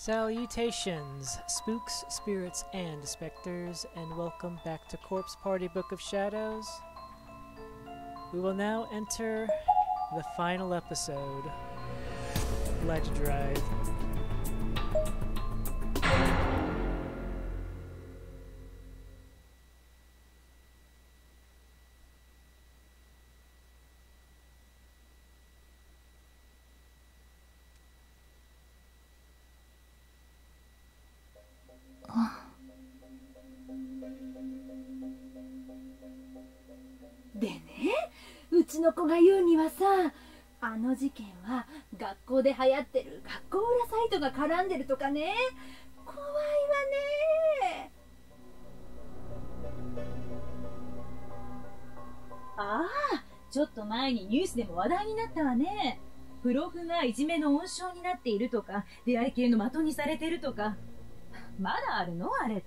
Salutations, spooks, spirits, and specters, and welcome back to Corpse Party Book of Shadows. We will now enter the final episode, Ledge Drive. でね、うちの子が言うにはさ、あの事件は学校で流行ってる学校裏サイトが絡んでるとかね。怖いわね。ああ、ちょっと前にニュースでも話題になったわね。プロフがいじめの温床になっているとか、出会い系の的にされてるとか。まだあるのあれって。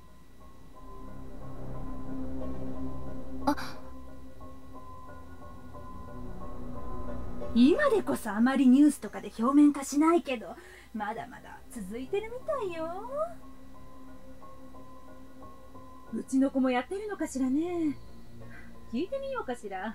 今でこそあまりニュースとかで表面化しないけど、まだまだ続いてるみたいよ。うちの子もやってるのかしらね。聞いてみようかしら。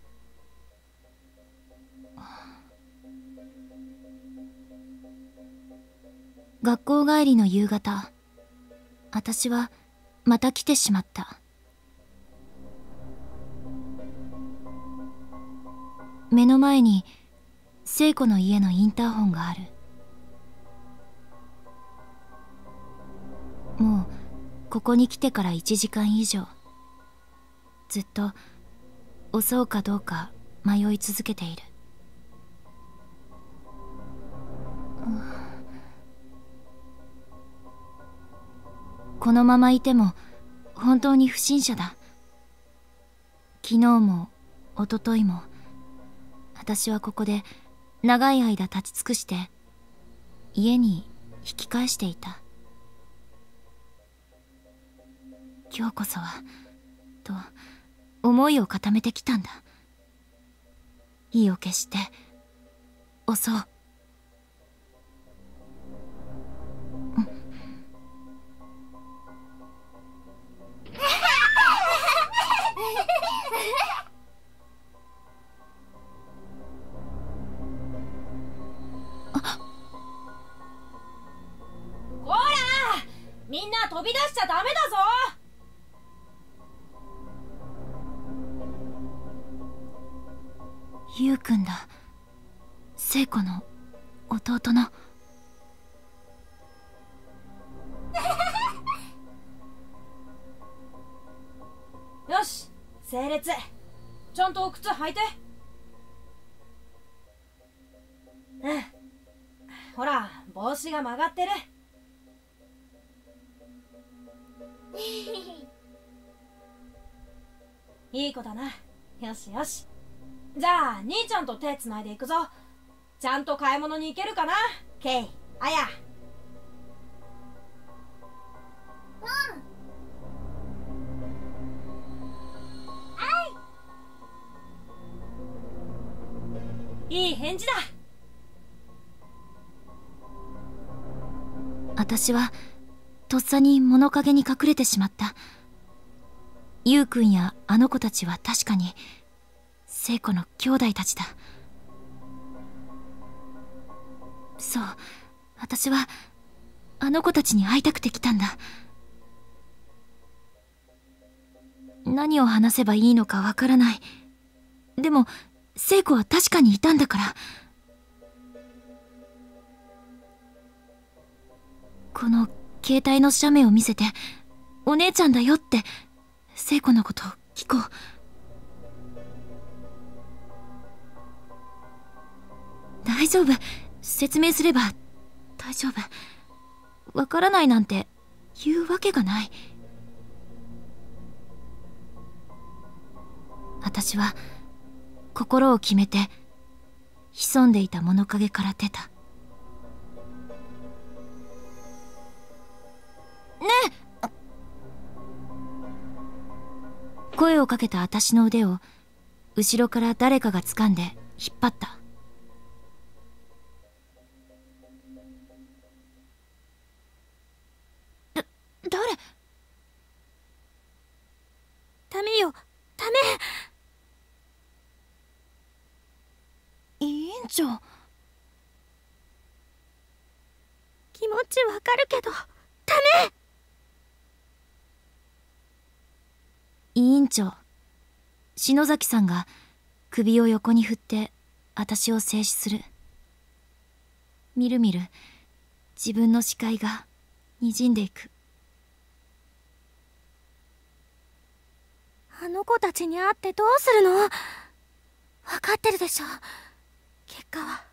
学校帰りの夕方、私はまた来てしまった。目の前に聖子の家のインターホンがある。もうここに来てから1時間以上、ずっと襲うかどうか迷い続けている。このままいても本当に不審者だ。昨日も一昨日も私はここで長い間立ち尽くして家に引き返していた。今日こそはと思いを固めてきたんだ。意を決して襲う。 みんな飛び出しちゃダメだぞ。 ゆうくんだ。聖子の弟の。 よし、整列。ちゃんと靴履いて。うん。ほら、帽子が曲がってる。いい子だな。よしよし。じゃあ兄ちゃんと手つないでいくぞ。ちゃんと買い物に行けるかな、ケイ、アヤ。いい返事だ。 私はとっさに物陰に隠れてしまった。ゆうくんやあの子たちは確かに聖子の兄弟たちだ。そう、私はあの子たちに会いたくて来たんだ。何を話せばいいのかわからない。でも聖子は確かにいたんだから。この携帯の写メを見せて、お姉ちゃんだよって聖子のことを聞こう。大丈夫、説明すれば大丈夫。わからないなんて言うわけがない。私は心を決めて潜んでいた物陰から出た。ねえ！声をかけた私の腕を後ろから誰かが掴んで引っ張った。 長。 気持ちわかるけどダメ。 委員長、篠崎さんが首を横に振って私を静止する。みるみる自分の視界が滲んでいく。 あの子たちに会ってどうするの？分かってるでしょ、結果は。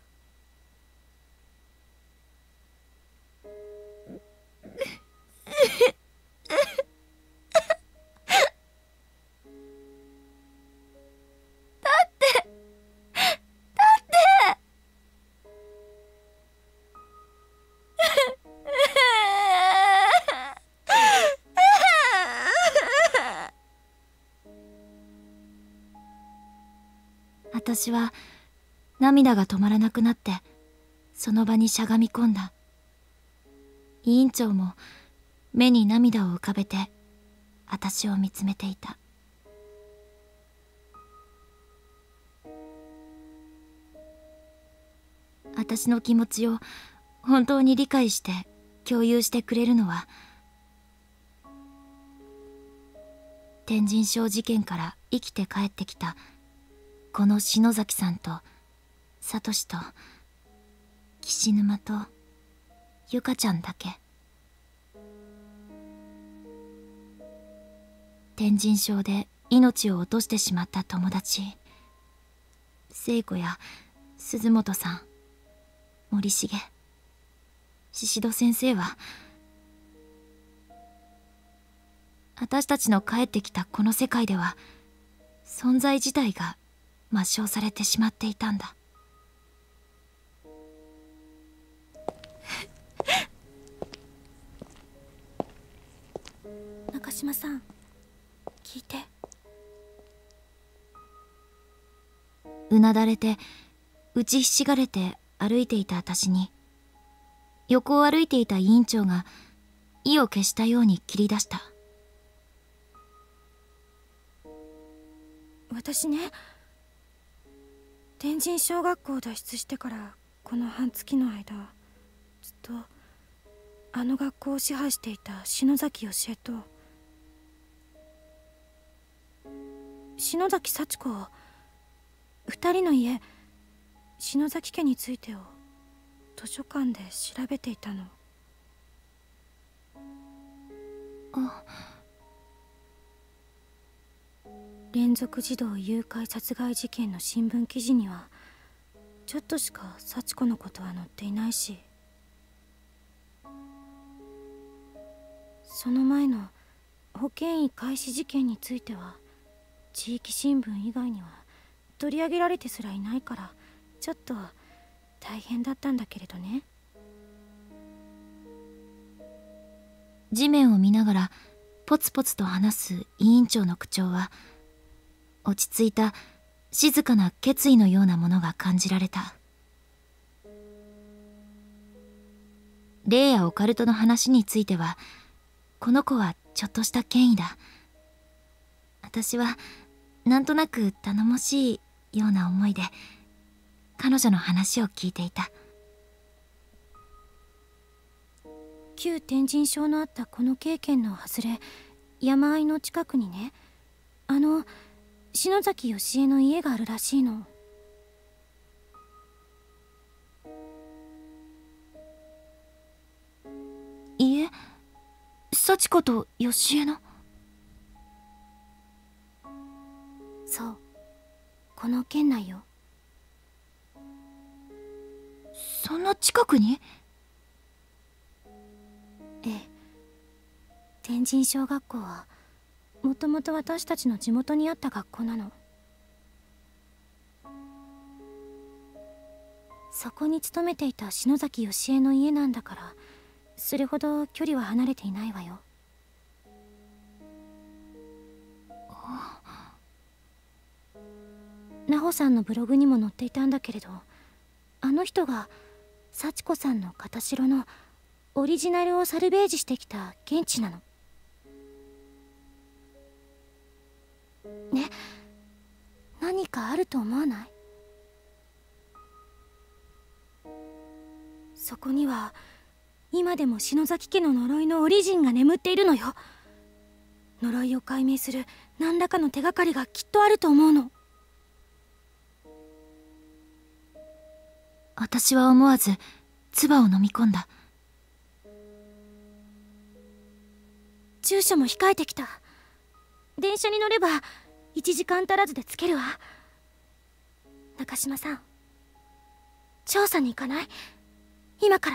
私は涙が止まらなくなってその場にしゃがみ込んだ。委員長も目に涙を浮かべて私を見つめていた。私の気持ちを本当に理解して共有してくれるのは、天神症事件から生きて帰ってきたこの篠崎さんとサトシと岸沼とゆかちゃんだけ。天神症で命を落としてしまった友達、聖子や鈴本さん、森重、宍戸先生は、私たちの帰ってきたこの世界では存在自体が抹消されてしまっていたんだ。 中島さん、聞いて。 うなだれて打ちひしがれて歩いていた私に、横を歩いていた委員長が意を決したように切り出した。 私ね、天神小学校を脱出してからこの半月の間、ずっとあの学校を支配していた篠崎義恵と篠崎幸子を、二人の家、篠崎家についてを図書館で調べていたの。 あ、 連続児童誘拐殺害事件の新聞記事にはちょっとしか幸子のことは載っていないし、その前の保健医開始事件については地域新聞以外には取り上げられてすらいないから、ちょっと大変だったんだけれどね。 地面を見ながらポツポツと話す委員長の口調は、落ち着いた静かな決意のようなものが感じられた。霊やオカルトの話については、この子はちょっとした権威だ。私はなんとなく頼もしいような思いで彼女の話を聞いていた。 旧天神症のあったこの経験の外れ、山あいの近くにね、篠崎義恵の家があるらしいの。 家？幸子と義恵の？ そう、この県内よ。 そんな近くに？ ええ、天神小学校はもともと私たちの地元にあった学校なの。そこに勤めていた篠崎義恵の家なんだから、それほど距離は離れていないわよ。奈穂さんのブログにも載っていたんだけれど、あの人が幸子さんの片白のオリジナルをサルベージしてきた現地なのね。何かあると思わない？ そこには今でも篠崎家の呪いのオリジンが眠っているのよ。呪いを解明する何らかの手がかりがきっとあると思うの。 私は思わず唾を飲み込んだ。 住所も控えてきた。電車に乗れば1時間足らずで着けるわ。中島さん、調査に行かない？今から。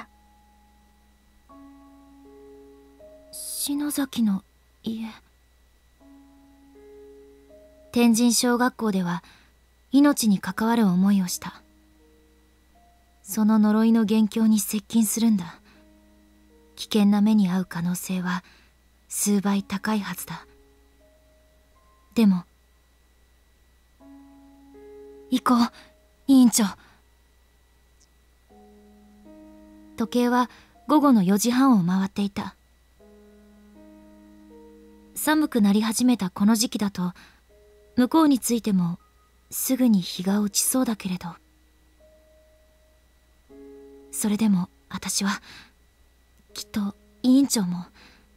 篠崎の家。天神小学校では命に関わる思いをした。その呪いの元凶に接近するんだ。危険な目に遭う可能性は数倍高いはずだ。でも行こう、委員長。時計は午後の4時半を回っていた。寒くなり始めたこの時期だと向こうに着いてもすぐに日が落ちそうだけれど、それでも私はきっと委員長も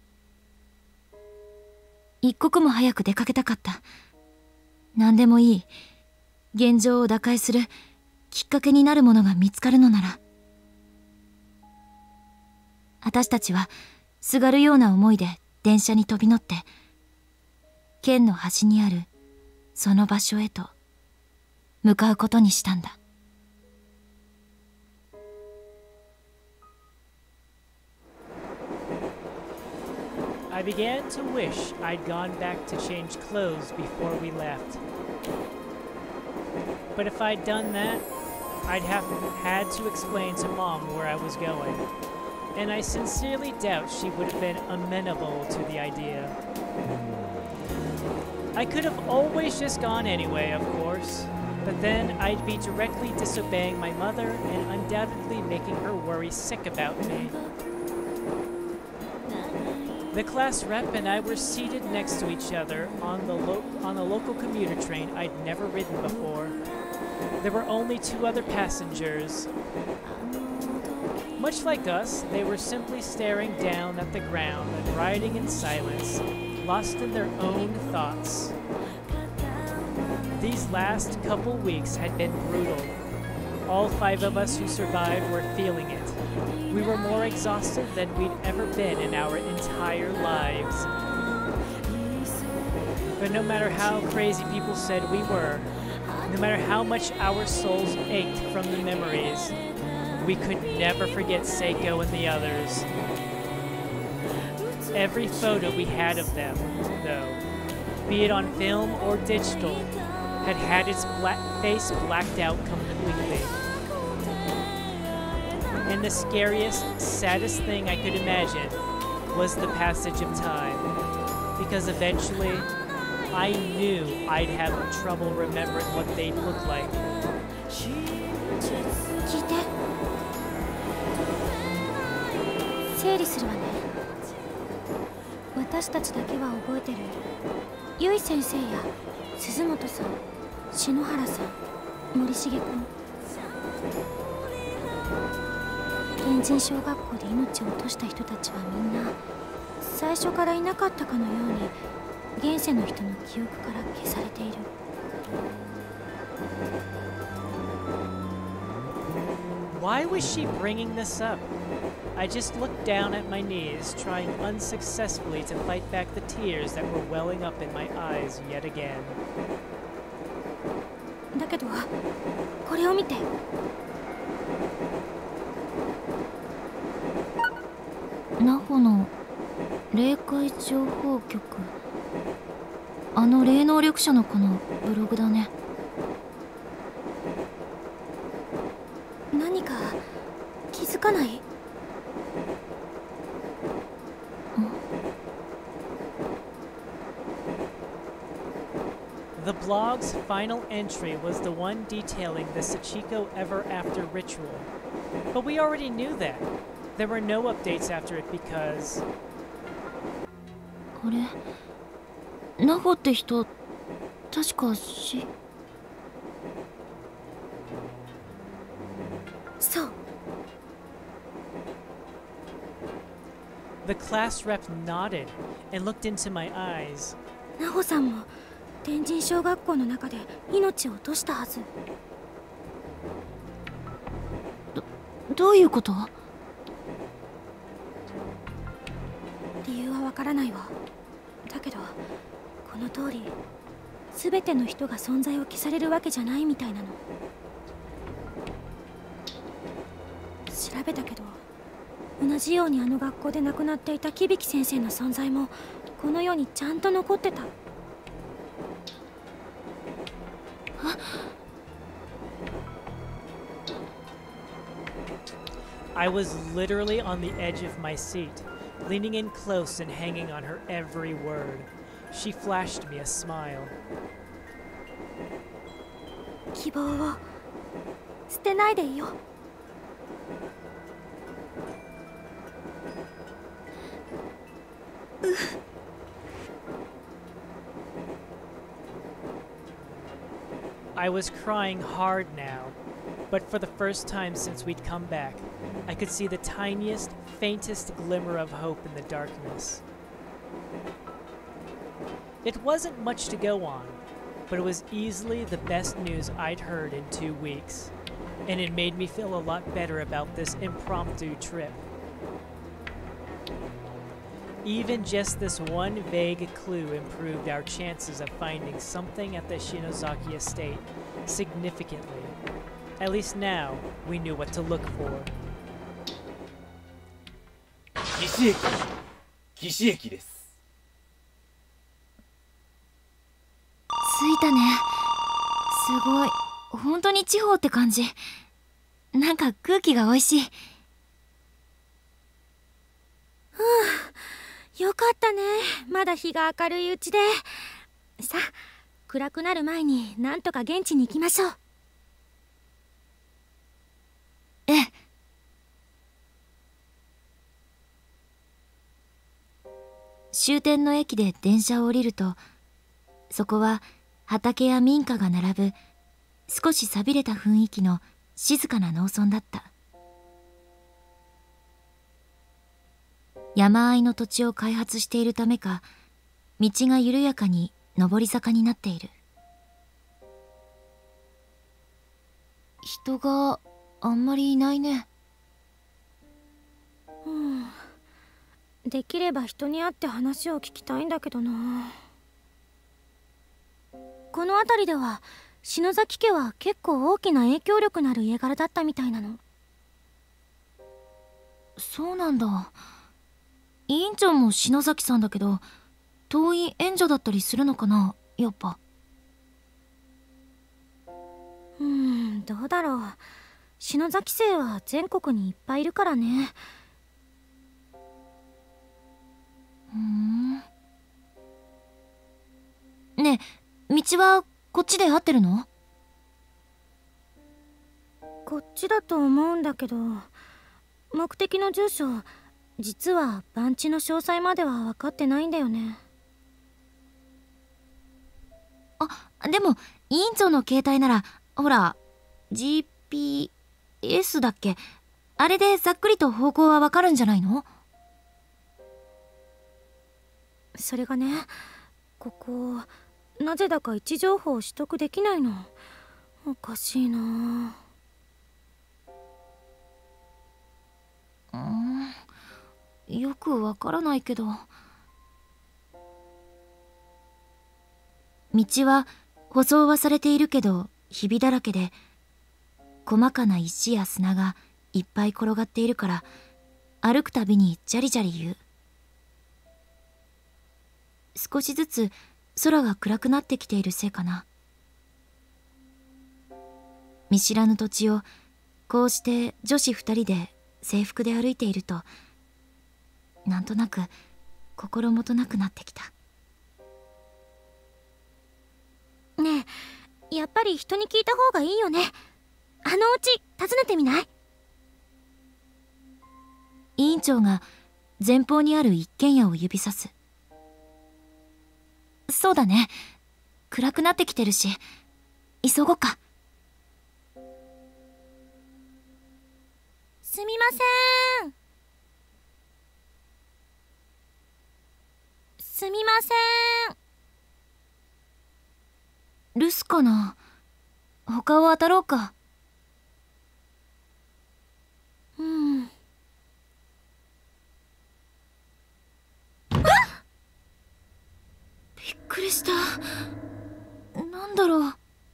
一刻も早く出かけたかった。何でもいい、現状を打開するきっかけになるものが見つかるのなら。私たちはすがるような思いで電車に飛び乗って県の端にあるその場所へと向かうことにしたんだ。 I began to wish I'd gone back to change clothes before we left. But if I'd done that, I'd have had to explain to Mom where I was going. And I sincerely doubt she would have been amenable to the idea. I could have always just gone anyway, of course, but then I'd be directly disobeying my mother and undoubtedly making her worry sick about me. The class rep and I were seated next to each other on a local commuter train I'd never ridden before. There were only 2 other passengers. Much like us, they were simply staring down at the ground and riding in silence, lost in their own thoughts. These last couple weeks had been brutal. All 5 of us who survived were feeling it. We were more exhausted than we'd ever been in our entire lives. But no matter how crazy people said we were, no matter how much our souls ached from the memories, we could never forget Seiko and the others. Every photo we had of them, though, be it on film or digital, had had its face blacked out completely. And the scariest, saddest thing I could imagine was the passage of time, because eventually I knew I'd have trouble remembering what they'd look like. 聞いて。整理するわね。私たちだけは覚えてる。ゆい先生や鈴本さん、篠原さん、森重君。天神小学校で命を落とした人たちはみんな最初からいなかったかのように現世の人の記憶から消されている。 Why was she bringing this up? I just looked down at my knees, trying unsuccessfully to fight back the tears that were welling up in my eyes yet again. だけどこれを見て。 ナホの霊界情報局。あの霊能力者の子のブログだね。 何か気づかない？ The blog's final entry was the one detailing the Sachiko Ever After ritual. But we already knew that. There were no updates after it because... あれ、ナホって人、確かそう。 The class rep nodded and looked into my eyes. ナホさんも天神小学校の中で命を落としたはず。 どういうこと？ 理由はわからないわ。だけどこの通り全ての人が存在を消されるわけじゃないみたいなの。調べたけど同じようにあの学校で亡くなっていた木引先生の存在もこの世にちゃんと残ってた。 I was literally on the edge of my seat, leaning in close and hanging on her every word. She flashed me a smile. 希望を捨てないでいよ。 I was crying hard now, but for the first time since we'd come back, I could see the tiniest, faintest glimmer of hope in the darkness. It wasn't much to go on, but it was easily the best news I'd heard in 2 weeks, and it made me feel a lot better about this impromptu trip. Even just this one vague clue improved our chances of finding something at the Shinozaki estate significantly. At least now, we knew what to look for. 岸駅です。 着いたね。すごい。本当に地方って感じ。なんか空気が美味しい。 よかったね。まだ日が明るいうちで。さあ、暗くなる前になんとか現地に行きましょう。 ええ。終点の駅で電車を降りると、そこは畑や民家が並ぶ少し寂れた雰囲気の静かな農村だった。山あいの土地を開発しているためか、道が緩やかに上り坂になっている。人があんまりいないね。 できれば人に会って話を聞きたいんだけどな。この辺りでは篠崎家は結構大きな影響力のある家柄だったみたいなの。 そうなんだ。委員長も篠崎さんだけど、遠い縁者だったりするのかな、やっぱ。 どうだろう。篠崎生は全国にいっぱいいるからね。 ねえ、道はこっちで合ってるの？ こっちだと思うんだけど、目的の住所実は番地の詳細までは分かってないんだよね。 あ、でも委員長の携帯ならほら GPS だっけ、あれでざっくりと方向は分かるんじゃないの？ それがね、ここなぜだか位置情報を取得できないの。おかしいな。 よくわからないけど。道は舗装はされているけどひびだらけで、細かな石や砂がいっぱい転がっているから、歩くたびにジャリジャリ言う。少しずつ空が暗くなってきているせいかな。見知らぬ土地をこうして女子2人で制服で歩いていると、なんとなく心もとなくなってきた。 ねえ、やっぱり人に聞いた方がいいよね。あのうち訪ねてみない？ 委員長が前方にある一軒家を指さす。そうだね。暗くなってきてるし、急ごうか。 すみません。 すみません。 留守かな。他を当たろうか。 うん。 びっくりした。なんだろう。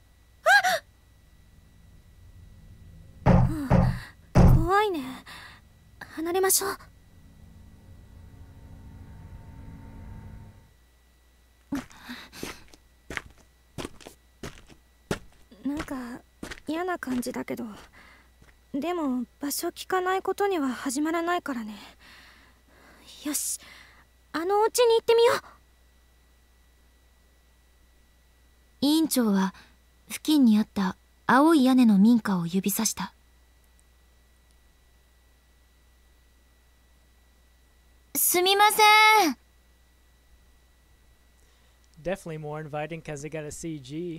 怖いね。離れましょう。なんか嫌な感じだけど、でも場所聞かないことには始まらないからね。よし、あのお家に行ってみよう。 委員長は付近にあった青い屋根の民家を指さした。すみません。 Definitely more inviting because they got a CG.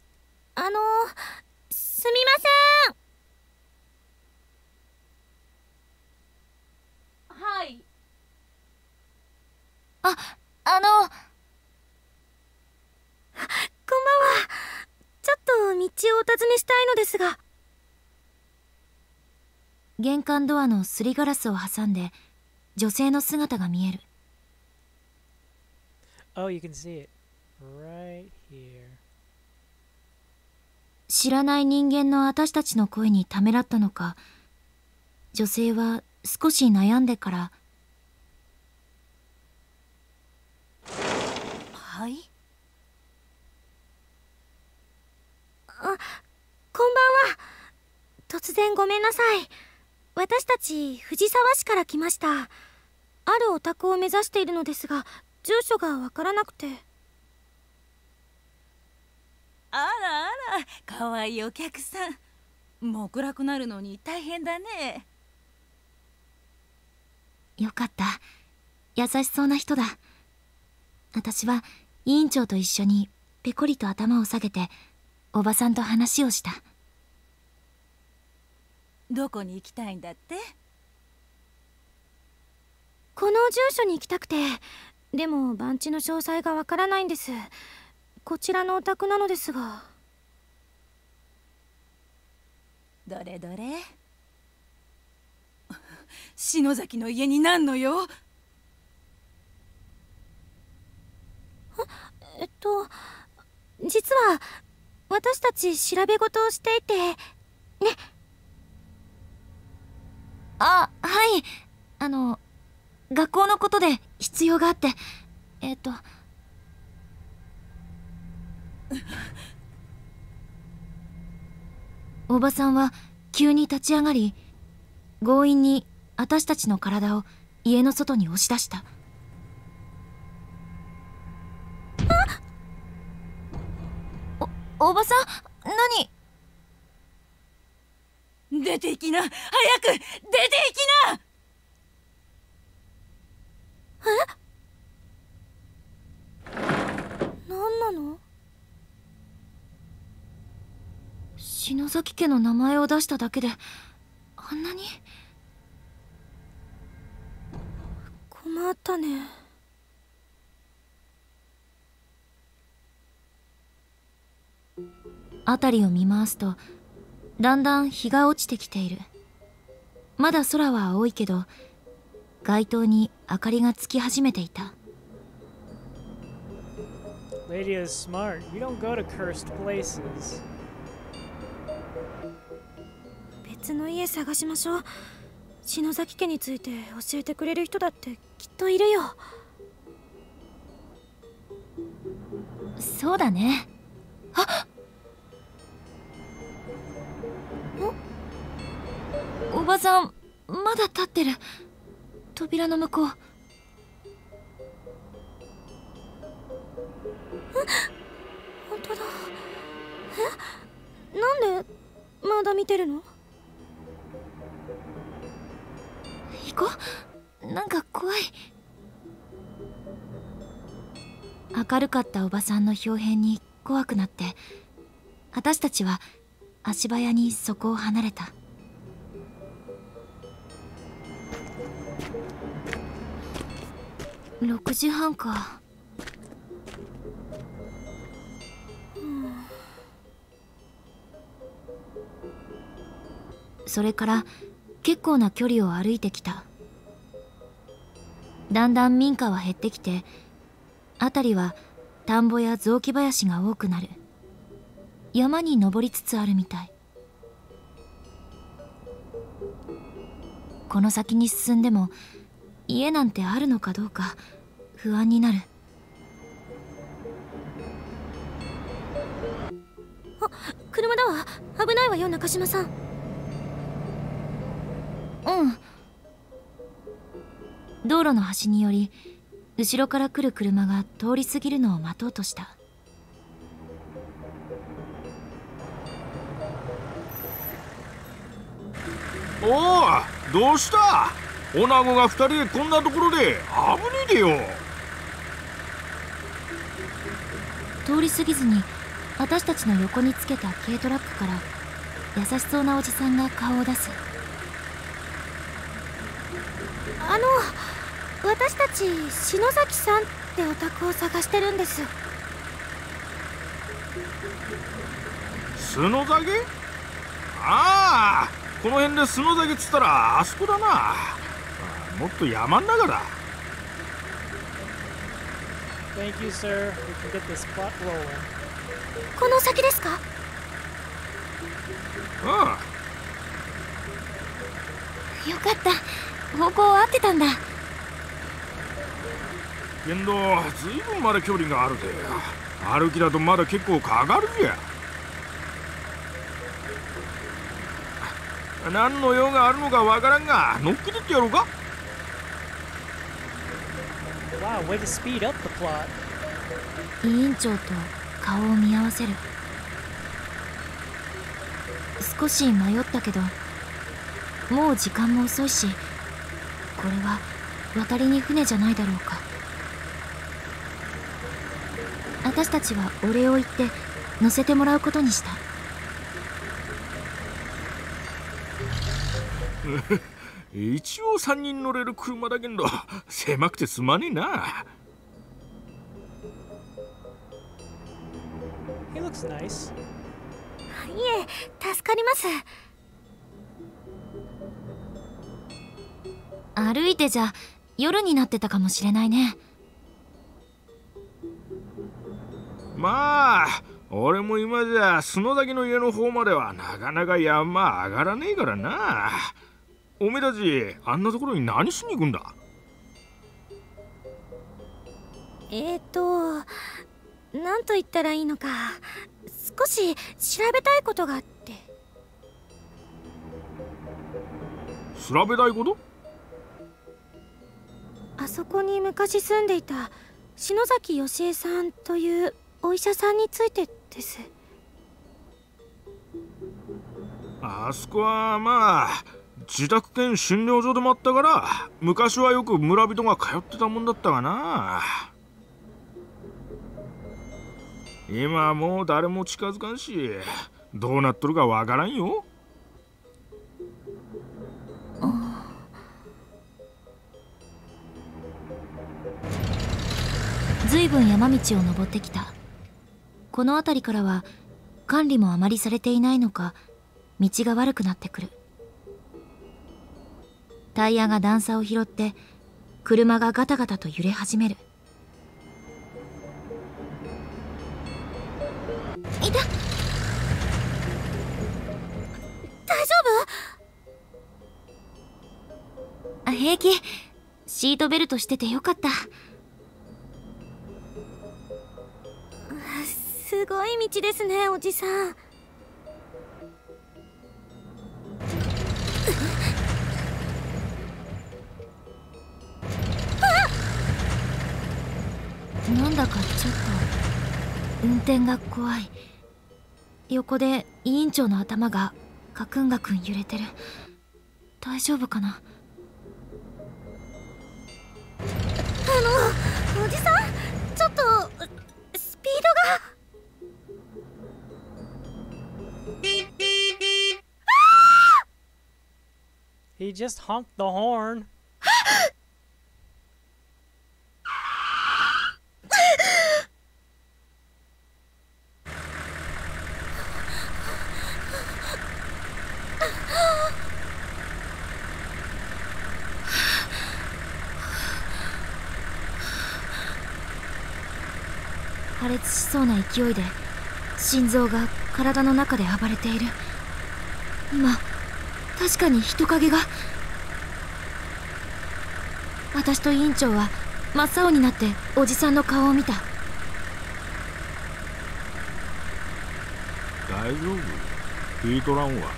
すみません。 はい。 あの。 こんばんは。ちょっと道をお尋ねしたいのですが。 玄関ドアのすりガラスを挟んで女性の姿が見える。 Oh, you can see it right here. 知らない人間の私たちの声にためらったのか、女性は少し悩んでから、 はい。こんばんは。突然ごめんなさい。私たち藤沢市から来ました。あるお宅を目指しているのですが、住所がわからなくて。 あらあら、かわいいお客さん。もう暗くなるのに大変だね。 よかった。優しそうな人だ。私は委員長と一緒にペコリと頭を下げておばさんと話をした。 どこに行きたいんだって？ この住所に行きたくて、でも番地の詳細がわからないんです。こちらのお宅なのですが。 どれどれ。篠崎の家になんのよ。 実は私たち調べ事をしていてね。 あ、はい。学校のことで必要があって、おばさんは急に立ち上がり、強引に私たちの体を家の外に押し出した。おばさん、 何？出て行きな、早く出て行きな。 何なの？ 篠崎家の名前を出しただけであんなに。 困ったね。 辺りを見回すとだんだん日が落ちてきている。まだ空は青いけど街灯に明かりがつき始めていた。 Lady is smart. You don't go to cursed places. 別の家探しましょう。篠崎家について教えてくれる人だってきっといるよ。 そうだね。あっ、おばさんまだ立ってる。扉の向こう。 本当だ。なんでまだ見てるの？ 行こう。なんか怖い。明るかったおばさんの表変に怖くなって、私たちは足早にそこを離れた。6時半か。 それから結構な距離を歩いてきた。だんだん民家は減ってきて、辺りは田んぼや雑木林が多くなる。山に登りつつあるみたい。この先に進んでも家なんてあるのかどうか不安になる。 あ、車だわ。危ないわよ、中島さん。 うん。道路の端により後ろから来る車が通り過ぎるのを待とうとした。 おお、どうした？女子が2人でこんなところで。危ねえでよ。 通り過ぎずに私たちの横につけた軽トラックから優しそうなおじさんが顔を出す。 私たち篠崎さんってお宅を探してるんです。 角崎？ああ、この辺で角崎っつったらあそこだな。もっと山ん中だ。 Thank you, sir. We can get this plot rolling. この先ですか？ あよかった。方向合ってたんだ。 けどずいぶんまだ距離があるぜ。歩きだとまだ結構かかるぜ。何の用があるのかわからんが乗っけてってやろうか。 Wow, way to speed up the plot. 委員長と顔を見合わせる。少し迷ったけど、もう時間も遅いし、これは渡りに船じゃないだろうか。私たちはお礼を言って乗せてもらうことにした。 一応3人乗れる車だけど狭くてすまねえな。 He looks nice. いえ、助かります。 歩いてじゃ夜になってたかもしれないね。 まあ俺も今じゃ角崎の家の方まではなかなか山上がらねえからな。おめえたちあんなところに何しに行くんだ？ なんと言ったらいいのか、少し調べたいことがあって。 調べたいこと？ あそこに昔住んでいた篠崎義恵さんというお医者さんについてです。 あそこはまあ自宅兼診療所でもあったから、昔はよく村人が通ってたもんだったがな。今はもう誰も近づかんし、どうなっとるかわからんよ。 ずいぶん山道を登ってきた。この辺りからは管理もあまりされていないのか、道が悪くなってくる。タイヤが段差を拾って車がガタガタと揺れ始める。いた。 大丈夫？ 平気。シートベルトしててよかった。 すごい道ですね、おじさん。 なんだかちょっと運転が怖い。横で委員長の頭がガクンガクン揺れてる。大丈夫かな？ おじさん、ちょっとスピードが。 He just honked the horn. 破裂しそうな勢いで心臓が体の中で暴れている。今確かに人影が。私と委員長は真っ青になっておじさんの顔を見た。 大丈夫？ヒートランは。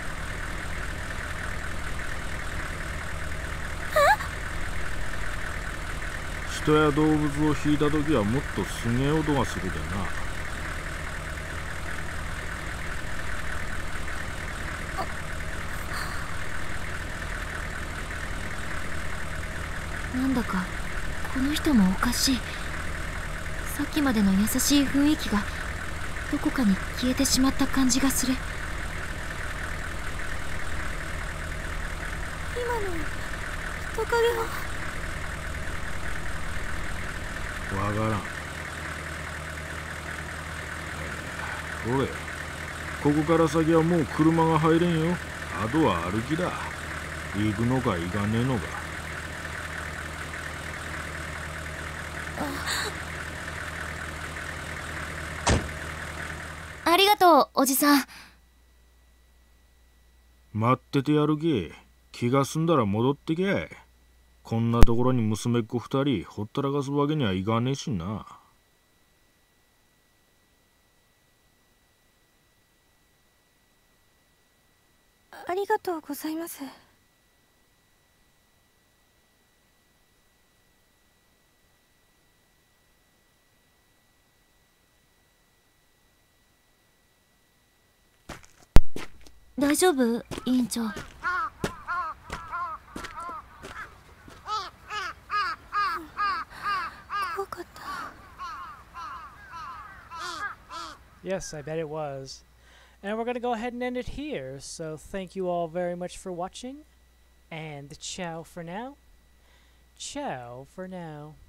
人や動物を引いた時はもっとすげえ音がするでな。なんだかこの人もおかしい。さっきまでの優しい雰囲気がどこかに消えてしまった感じがする。 今の人影は。 わからん。ほれ、ここから先はもう車が入れんよ。あとは歩きだ。行くのか行かねえのか。 ありがとう、おじさん。 待っててやるけ。気が済んだら戻ってけい。こんなところに娘っ子二人ほったらかすわけにはいかねえしな。 ありがとうございます。 大丈夫、委員長。 怖かった。 Yes, I bet it was. And we're going to go ahead and end it here. So thank you all very much for watching. And ciao for now. Ciao for now.